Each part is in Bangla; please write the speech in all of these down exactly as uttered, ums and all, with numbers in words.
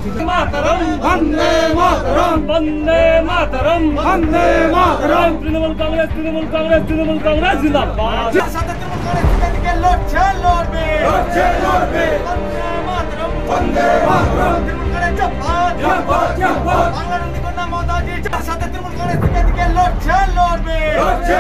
মাতরম বন্দে মাতরম বন্দে মাতরম বন্দে মাতরম তৃণমূল কংগ্রেস তৃণমূল কংগ্রেস তৃণমূল কংগ্রেস জিন্দাবাদ। সাথে তৃণমূল কংগ্রেস থেকে লড়ছে লড়বে লড়ছে লড়বে বন্দে মাতরম বন্দে মাতরম তৃণমূল কংগ্রেস জিন্দাবাদ জিন্দাবাদ জিন্দাবাদ। বাংলার কন্যা মাতাজি সাথে তৃণমূল কংগ্রেস থেকে লড়ছে লড়বে লড়ছে।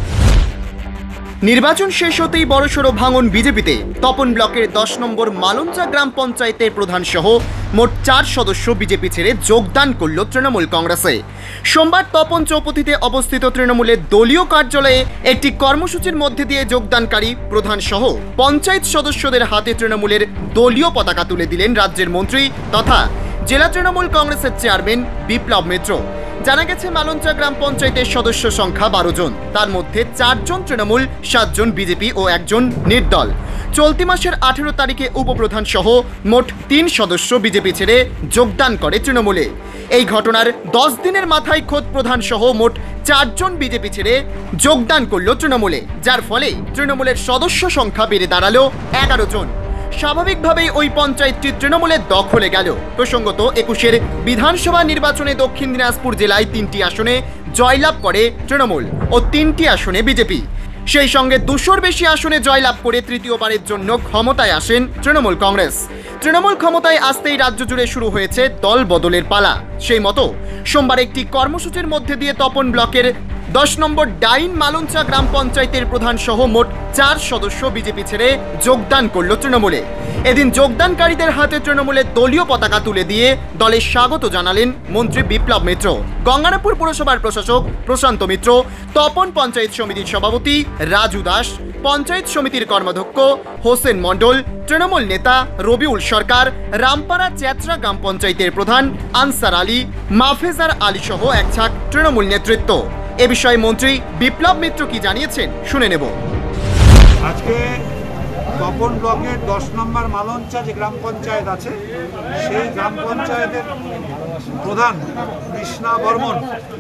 নির্বাচন শেষ হতেই বড়সড় ভাঙন বিজেপিতে। তপন ব্লকের দশ নম্বর মালঞ্চা গ্রাম পঞ্চায়েতের প্রধান সহ মোট চার সদস্য বিজেপি ছেড়ে যোগদান করল তৃণমূল কংগ্রেসে। সোমবার তপন চৌপতিতে অবস্থিত তৃণমূলের দলীয় কার্যালয়ে একটি কর্মসূচির মধ্যে দিয়ে যোগদানকারী প্রধান সহ পঞ্চায়েত সদস্যদের হাতে তৃণমূলের দলীয় পতাকা তুলে দিলেন রাজ্যের মন্ত্রী তথা জেলা তৃণমূল কংগ্রেসের চেয়ারম্যান বিপ্লব মিত্র। জানা গেছে মালঞ্চা গ্রাম পঞ্চায়েতের সদস্য সংখ্যা বারো জন, তার মধ্যে চারজন তৃণমূল, সাতজন বিজেপি ও একজন নির্দল। চলতি মাসের আঠেরো তারিখে উপপ্রধান সহ মোট তিন সদস্য বিজেপি ছেড়ে যোগদান করে তৃণমূলে। এই ঘটনার দশ দিনের মাথায় খোদ প্রধান সহ মোট চারজন বিজেপি ছেড়ে যোগদান করল তৃণমূলে, যার ফলে তৃণমূলের সদস্য সংখ্যা বেড়ে দাঁড়ালো এগারো জন। স্বাভাবিকভাবেই ওই পঞ্চায়েতটি তৃণমূলের দখলে গেল। প্রসঙ্গত একুশের বিধানসভা নির্বাচনে দক্ষিণ দিনাজপুর জেলায় তিনটি আসনে জয়লাভ করে তৃণমূল ও তিনটি আসনে বিজেপি। সেই সঙ্গে দুশোর বেশি আসনে জয়লাভ করে তৃতীয়বারের জন্য ক্ষমতায় আসেন তৃণমূল কংগ্রেস। তৃণমূল ক্ষমতায় আসতেই রাজ্য জুড়ে শুরু হয়েছে দল বদলের পালা। সেই মতো সোমবার একটি কর্মসূচির মধ্যে দিয়ে তপন ব্লকের দশ নম্বর ডাইন মালঞ্চা গ্রাম পঞ্চায়েতের প্রধান সহ মোট চার সদস্য বিজেপি ছেড়ে যোগদান করল তৃণমূলে। এদিন যোগদানকারীদের হাতে তৃণমূলের দলীয় পতাকা তুলে দিয়ে দলের স্বাগত জানালেন মন্ত্রী বিপ্লব মিত্র, গঙ্গারামপুর পুরসভার প্রশাসক প্রশান্ত মিত্র, তপন পঞ্চায়েত সমিতির সভাপতি রাজু দাস, পঞ্চায়েত সমিতির কর্মাধ্যক্ষ হোসেন মণ্ডল, তৃণমূল নেতা রবিউল সরকার, রামপাড়া চেচরা গ্রাম পঞ্চায়েতের প্রধান আনসার আলী, মাফেজার আলী সহ এক ঝাঁক তৃণমূল নেতৃত্ব। এ বিষয়ে মন্ত্রী বিপ্লব মিত্র কি জানিয়েছেন শুনে নেব। আজকে তপন ব্লকের দশ নম্বর মালঞ্চা যে গ্রাম পঞ্চায়েত আছে সেই গ্রাম পঞ্চায়েতের প্রধান কৃষ্ণা বর্মন,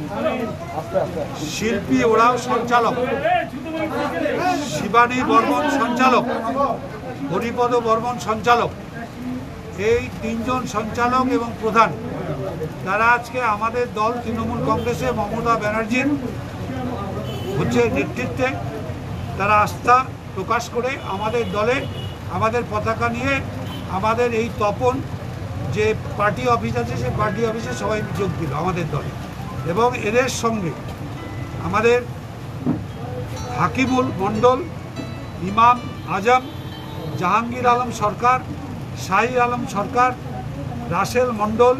শিল্পী ওরাও সঞ্চালক, শিবানী বর্মন সঞ্চালক, হরিপদ বর্মন সঞ্চালক, এই তিনজন সঞ্চালক এবং প্রধান তারা আজকে আমাদের দল তৃণমূল কংগ্রেসে মমতা ব্যানার্জির হচ্ছে নেতৃত্বে তারা আস্থা প্রকাশ করে আমাদের দলে আমাদের পতাকা নিয়ে আমাদের এই তপন যে পার্টি অফিস আছে সেই পার্টি অফিসে সবাই যোগ দিল আমাদের দলে। এবং এদের সঙ্গে আমাদের হাকিমুল মণ্ডল, ইমাম আজম, জাহাঙ্গীর আলম সরকার, শাহী আলম সরকার, রাসেল মণ্ডল,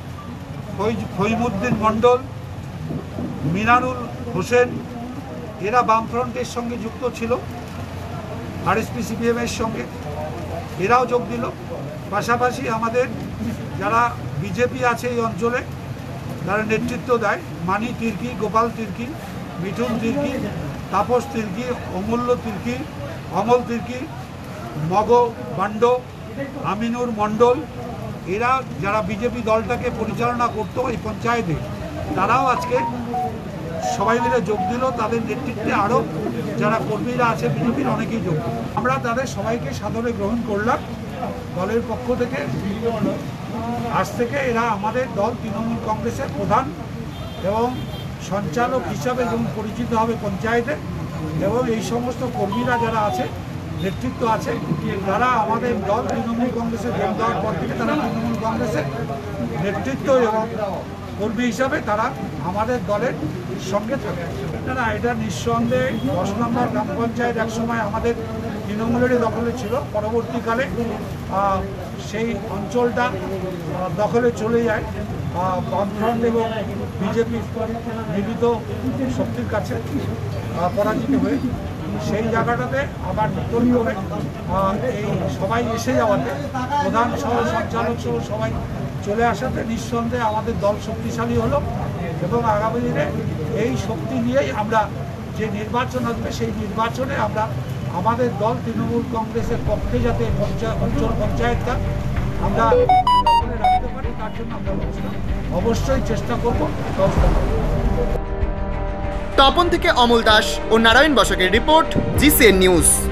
ফহিমুদ্দিন মণ্ডল, মিনারুল হোসেন, এরা বামফ্রন্টের সঙ্গে যুক্ত ছিল, আরএসপি সিপিএমের সঙ্গে এরাও যোগ দিল। পাশাপাশি আমাদের যারা বিজেপি আছে এই অঞ্চলে যারা নেতৃত্ব দেয়, মানি তির্কি, গোপাল তির্কি, মিঠুন তির্কি, তাপস তির্কি, অমূল্য তির্কি, অমল তির্কি, মগ বান্ড, আমিনুর মণ্ডল, এরা যারা বিজেপি দলটাকে পরিচালনা করতো এই পঞ্চায়েতে তারাও আজকে সবাই মিলে যোগ দিল। তাদের নেতৃত্বে আরও যারা কর্মীরা আছে বিজেপির অনেকেই যোগ দিল। আমরা তাদের সবাইকে সাদরে গ্রহণ করলাম দলের পক্ষ থেকে। আজ থেকে এরা আমাদের দল তৃণমূল কংগ্রেসের প্রধান এবং সঞ্চালক হিসাবে যেমন পরিচিত হবে পঞ্চায়েতে, এবং এই সমস্ত কর্মীরা যারা আছে নেতৃত্ব আছে তারা আমাদের দল তৃণমূল কংগ্রেসে যোগ দেওয়ার পর থেকে তারা তৃণমূল কংগ্রেসের নেতৃত্ব এবং কর্মী হিসাবে তারা আমাদের দলের সঙ্গে থাকে। না, এটা নিঃসন্দেহে দশ নম্বর গ্রাম পঞ্চায়েত একসময় আমাদের তৃণমূলেরই দখলে ছিল। পরবর্তীকালে সেই অঞ্চলটা দখলে চলে যায় বামফ্রন্ট এবং বিজেপি মিলিত শক্তির কাছে পরাজিত হয়ে। সেই জায়গাটাতে আবার নতুন করে এই সবাই এসে যাওয়াতে প্রধান সহ সঞ্চালক সহ সবাই চলে আসাতে নিঃসন্দেহে আমাদের দল শক্তিশালী হলো এবং আগামী দিনে এই শক্তি নিয়েই আমরা যে নির্বাচন আসবে সেই নির্বাচনে আমরা আমাদের দল তৃণমূল কংগ্রেসের পক্ষে যাতে অঞ্চল পঞ্চায়েতটা আমরা রাখতে পারি তার জন্য আমরা অবশ্যই চেষ্টা করব। তপন থেকে অমল দাস ও নারায়ণ বসাকের রিপোর্ট, জিসিএন নিউজ।